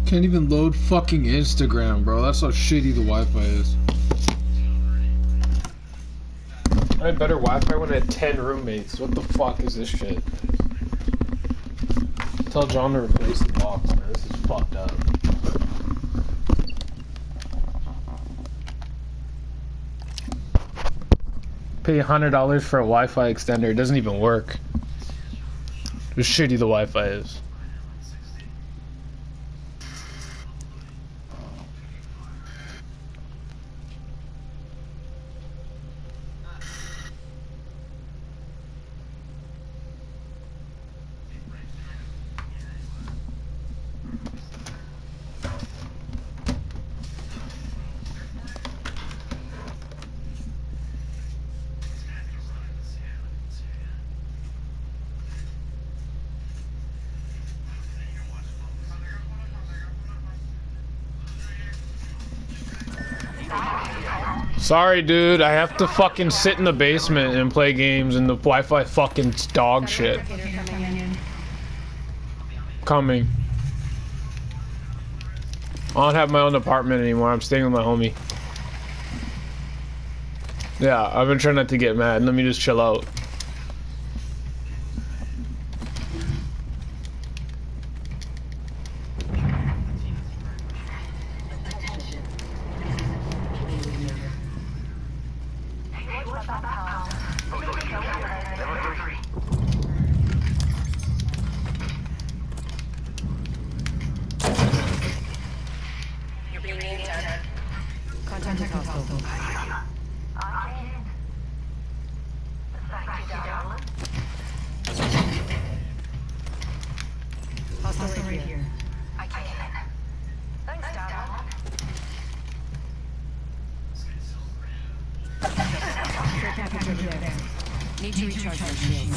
Can't even load fucking Instagram, bro. That's how shitty the Wi-Fi is. I had better Wi-Fi when I had 10 roommates. What the fuck is this shit? Tell John to replace the box, man. This is fucked up. Pay $100 for a Wi-Fi extender. It doesn't even work. How shitty the Wi-Fi is. Sorry, dude. I have to fucking sit in the basement and play games, and the Wi-Fi fucking dog shit. Coming. I don't have my own apartment anymore. I'm staying with my homie. Yeah, I've been trying not to get mad. Let me just chill out. Need to recharge my shields.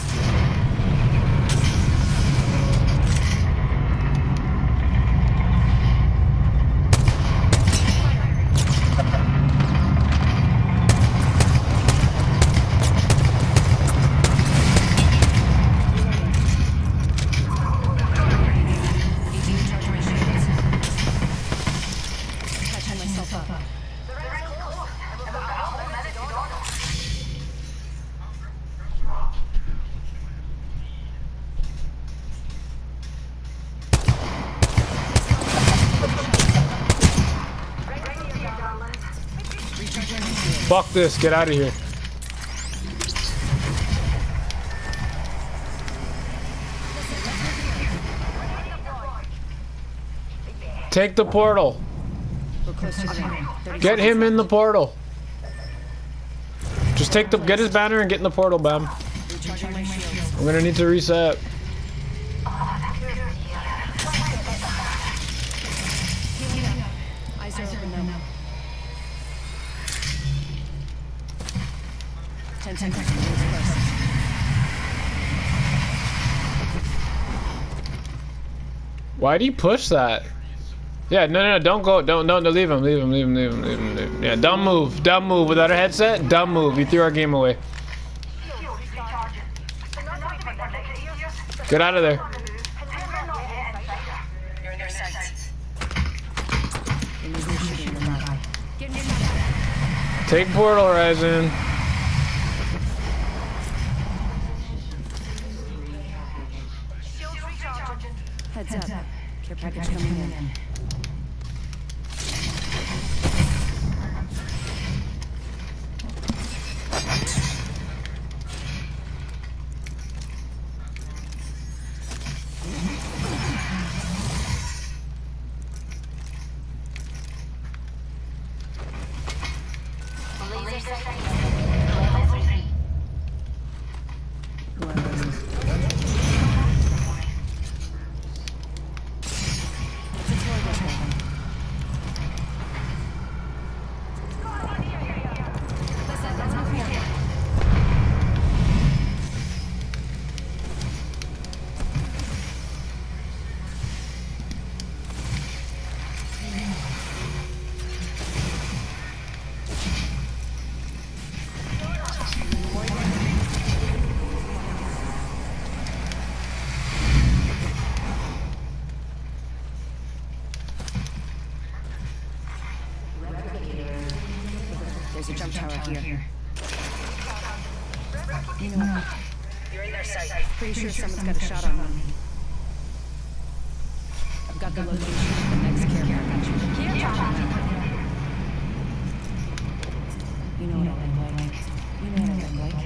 Fuck this, get out of here. Take the portal. Get him in the portal. Just take the, get his banner and get in the portal, Bam. I'm gonna need to reset. Eyes are open now. 10 seconds. Why'd he push that? Yeah, no, don't go, don't, leave him. Yeah, dumb move without a headset, dumb move. You threw our game away. Get out of there. Take Portal Horizon. Heads up. Care package coming in. There's a jump tower here. You know what? You're in their sight. Pretty sure someone's got a shot on me. I've got the location of the next care package. You know what I look like. You know what I look like.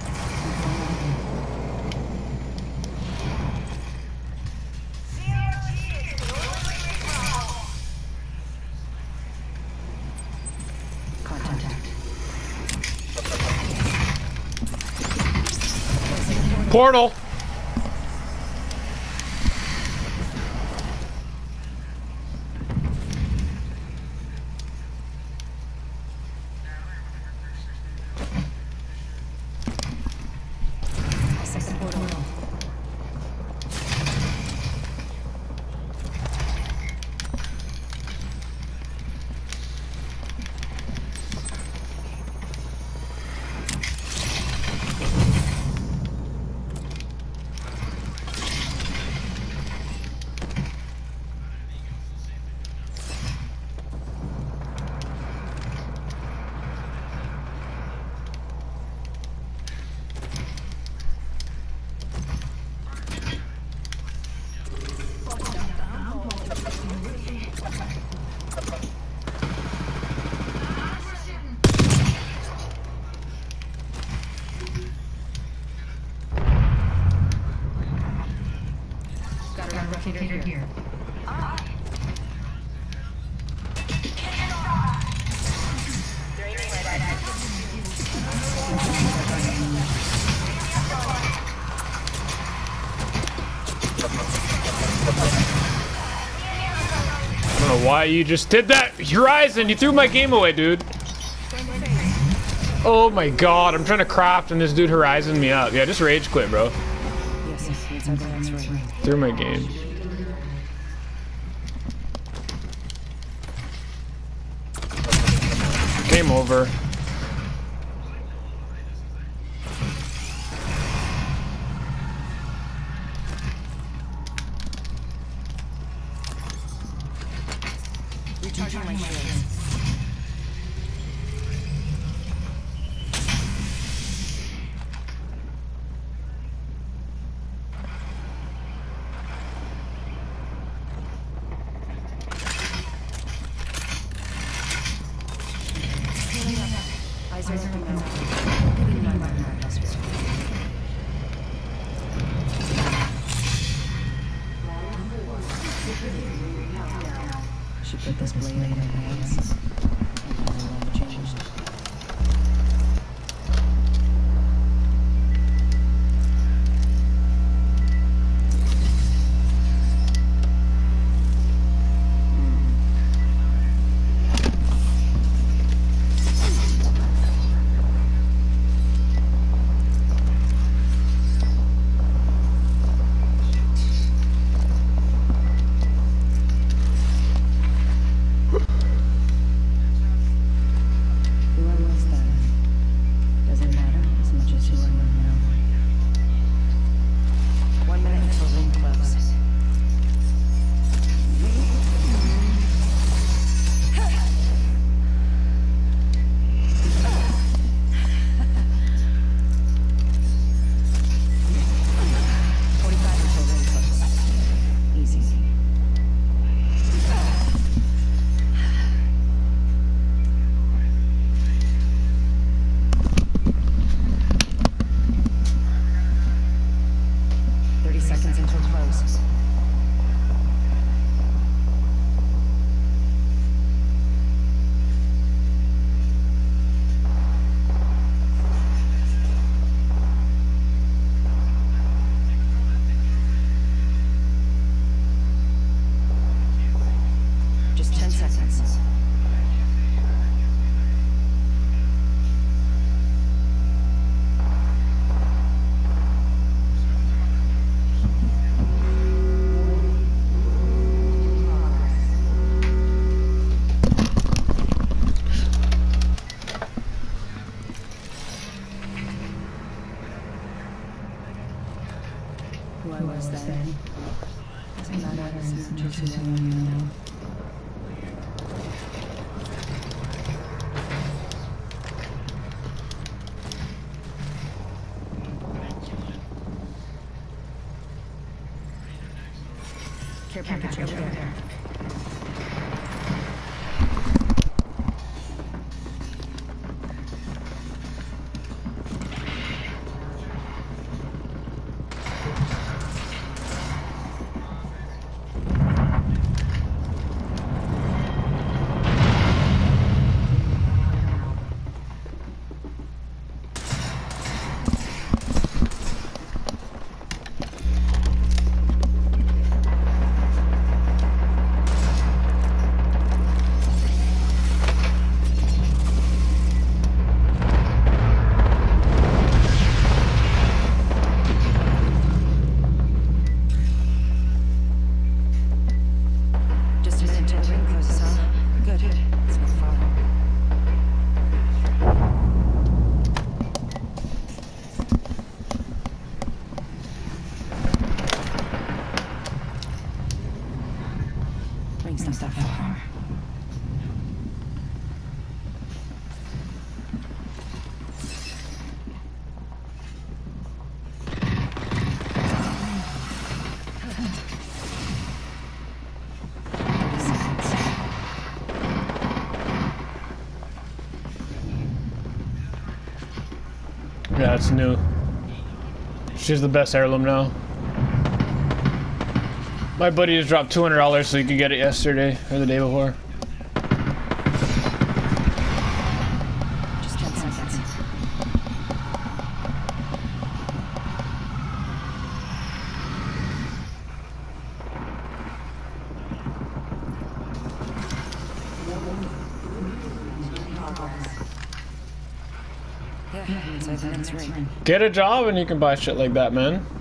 Portal. Here. I don't know why you just did that. Horizon, you threw my game away, dude. Oh my god, I'm trying to craft and this dude Horizon me up. Yeah, just rage quit, bro. Yes, inside the next room. Through my game. Game over. Recharging my shields. Eyes are open now. Putting my mind on elsewhere. Should put this blade in my hands. And my life changed. Just 10 seconds. Who I was then doesn't matter as much as who I am now. package over there. Ring's not that far. Yeah, it's new. She's the best heirloom now. My buddy just dropped $200 so he could get it yesterday or the day before. Just 10 seconds. Yeah, inside the next ring. Get a job and you can buy shit like that, man.